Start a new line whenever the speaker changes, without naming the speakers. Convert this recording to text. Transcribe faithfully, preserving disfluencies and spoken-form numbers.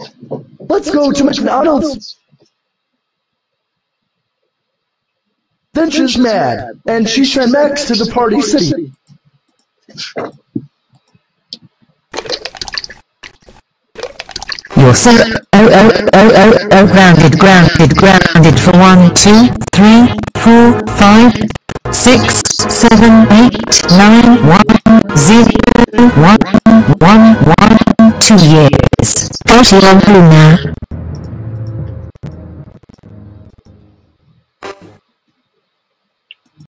Let's go to McDonald's. Then she's mad, and she sent Max to the Party City.
You're so oh oh oh oh oh grounded, grounded, grounded for one, two, three, four, five, six, seven, eight, nine, one, zero, one, one, one, two years. Go to your room now.